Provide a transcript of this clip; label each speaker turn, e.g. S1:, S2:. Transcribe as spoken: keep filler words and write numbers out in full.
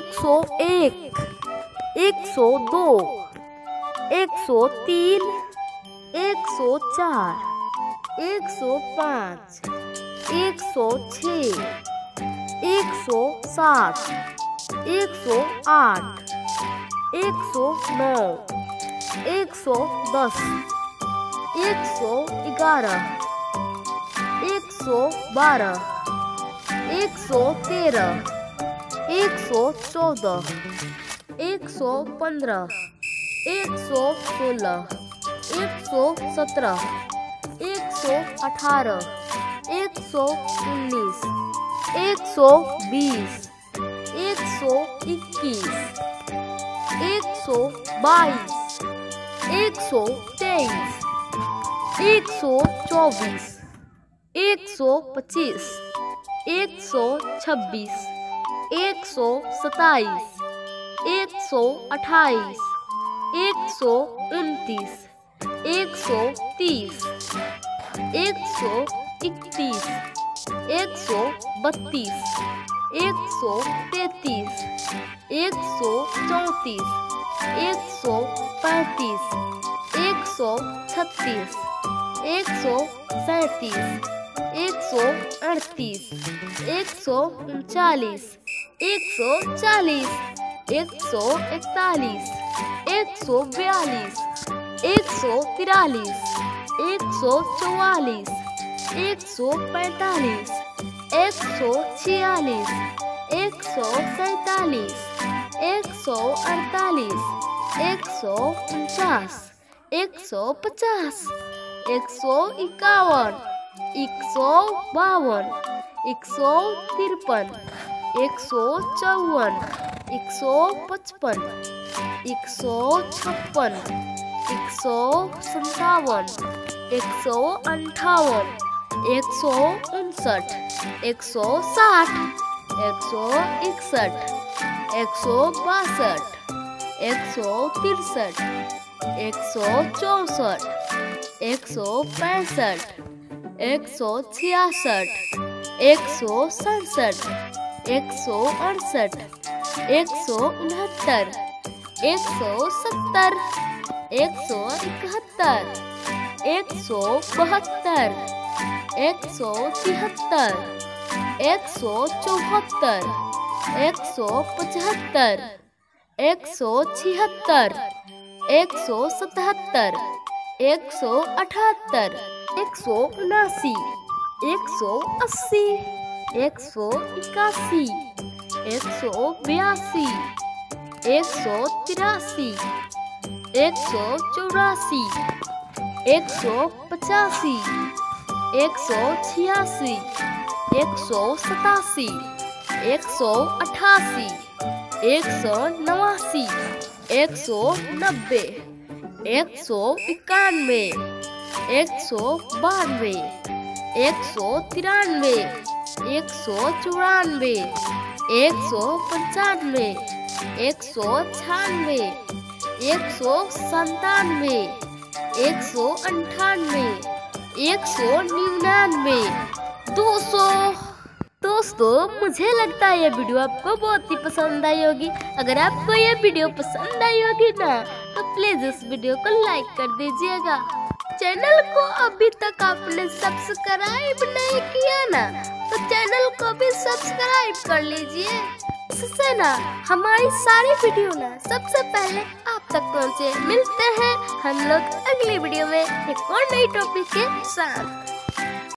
S1: एक सौ एक, एक सौ दो, एक सौ तीन, एक सौ चार, एक सौ पाँच, एक सौ छः, एक सौ सात, एक सौ आठ, एक सौ नौ, एक सौ दस, एक सौ ग्यारह, एक सौ बारह, एक सौ तेरह, एक सौ चौदह, एक सौ पंद्रह, एक सौ सोलह, एक सौ सत्रह, एक सौ अठारह, एक सौ उन्नीस, एक सौ बीस, एक सौ इक्कीस, एक सौ बाईस, एक सौ तेईस, एक सौ चौबीस, एक सौ पच्चीस, एक सौ छब्बीस, एक सौ सत्ताईस, एक सौ अट्ठाईस, एक सौ उनतीस, एक सौ तीस, एक सौ इकतीस, एक सौ बत्तीस, एक सौ तैतीस, एक सौ चौंतीस, एक सौ पैंतीस, एक सौ छत्तीस, एक सौ सैंतीस, एक सौ अड़तीस, एक सौ उनचालीस, एक सौ चालीस, एक सौ इकतालीस, एक सौ बयालीस, एक सौ तिरालीस, एक सौ चौवालीस, एक सौ पैंतालीस, एक सौ छियालीस, एक सौ सैतालीस, एक सौ अड़तालीस, एक सौ उनचास, एक सौ पचास, एक सौ इक्यावन, एक सौ बावन, एक सौ तिरपन, एक सौ चौवन, एक सौ पचपन, एक सौ छप्पन, एक सौ सत्तावन, एक सौ अंठावन, एक सौ उनसठ, एक सौ साठ, एक सौ इकसठ, एक सौ बासठ, एक सौ तिरसठ, एक सौ चौसठ, एक सौ पैंसठ, एक सौ छियासठ, एक सौ सड़सठ, एक सौ अड़सठ, एक सौ उनहत्तर, एक सौ सत्तर, एक सौ इकहत्तर, एक सौ बहत्तर, एक सौ तिहत्तर, एक सौ चौहत्तर, एक सौ पचहत्तर, एक सौ छिहत्तर, एक सौ सतहत्तर, एक सौ अठहत्तर, एक सौ उनासी, एक सौ अस्सी, एक सौ इक्यासी, एक सौ बयासी, एक सौ तिरासी, एक सौ चौरासी, एक सौ पचासी, एक सौ छियासी, एक सौ सतासी, एक सौ अठासी, एक सौ नवासी, एक सौ नब्बे, एक सौ इक्यानवे, एक सौ बानवे, एक सौ तिरानवे, एक सौ चौरानवे, एक सौ पंचानवे, एक सौ छियानवे, एक सौ संतानवे, एक सौ अंठानवे, एक सौ निन्यानवे, दो सौ। दोस्तों, मुझे लगता है ये वीडियो आपको बहुत ही पसंद आई होगी। अगर आपको ये वीडियो पसंद आई होगी ना, तो प्लीज इस वीडियो को लाइक कर दीजिएगा। चैनल को अभी तक आपने सब्सक्राइब नहीं किया ना, तो चैनल को भी सब्सक्राइब कर लीजिए। इससे ना हमारी सारी वीडियो ना सबसे पहले आप तक पहुँचे। मिलते हैं हम लोग अगली वीडियो में एक और नई टॉपिक के साथ।